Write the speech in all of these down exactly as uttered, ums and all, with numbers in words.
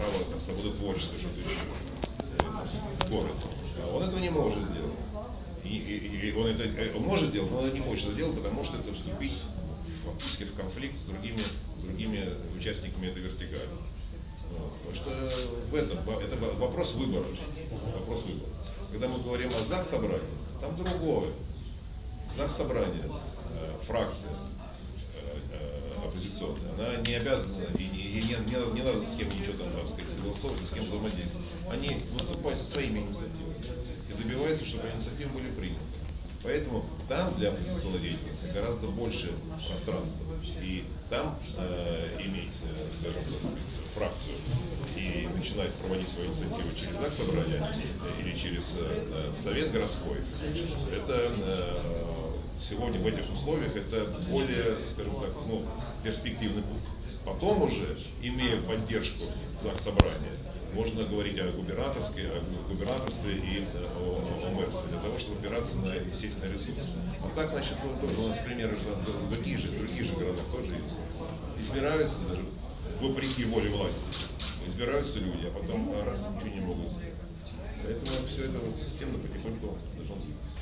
право на свободу творчества, что-то еще, город. Он этого не может делать. И, и, и он это он может делать, но он не хочет это делать, потому что это вступить фактически в конфликт с другими, другими участниками этой вертикали. Вот. Потому что в этом это вопрос выбора. Вопрос выбора. Когда мы говорим о ЗАГС-собрании, там другое. ЗАГС-собрание, э, фракция э, э, оппозиционная, она не обязана и не, и не, не, не надо с кем ничего там, там сказать, согласовывать, с кем взаимодействовать. Они выступают со своими инициативами и добиваются, чтобы инициативы были приняты. Поэтому там для оппозиционной деятельности гораздо больше пространства. И там э, иметь, э, скажем, так сказать, фракцию и начинать проводить свои инициативы через ЗАГС-собрание или через э, совет городской, это э, сегодня в этих условиях это более, скажем так, ну, перспективный путь. Потом уже, имея поддержку ЗАГС-собрания, можно говорить о губернаторстве, о губернаторстве и о, о мэрстве, для того, чтобы опираться на естественные ресурсы. А так, значит, ну, тоже у нас примеры в других же, в других же городах тоже есть. Избираются даже вопреки воле власти. Избираются люди, а потом раз ничего не могут сделать. Поэтому все это вот системно потихоньку должно двигаться.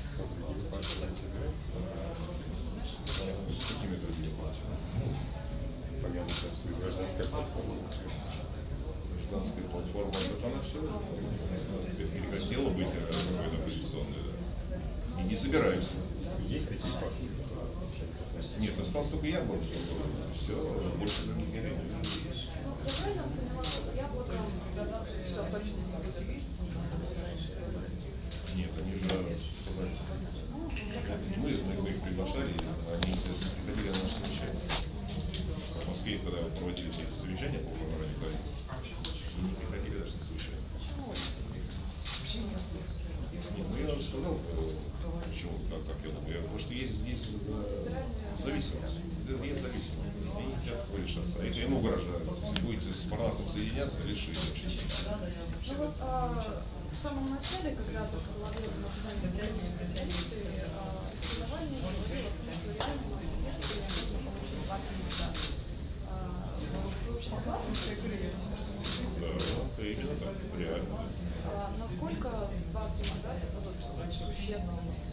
С какими другими партиями? Понятно, что гражданская платформа. Гражданская платформа, это она все прекратила быть какой-то оппозиционной. Да. И не собираемся. Есть такие партии? Нет, остался только Яблоко. Все, больше других не видно. Я правильно поняла, что с Яблоком все точно не будет? Нет, они же сказали. Мы, мы их приглашали, они приходили на наше совещание. В Москве, когда проводили эти совещания по формированию коалиции, они не приходили даже на совещание. Нет, ну я уже сказал, почему, как, как я думаю. Потому что есть, есть зависимость. Есть зависимость. Они не хотят решаться. А это ему угрожают. Если будете с Парнасом соединяться, решили вообще. Ну вот а, в самом начале, когда только говорили на заседании коалиции, Навальный говорил о том, что реально на следствие нужно получить два кандидата. Вы вообще согласны с этой версией? Да, именно так, реально. А насколько два кандидата будут существенны?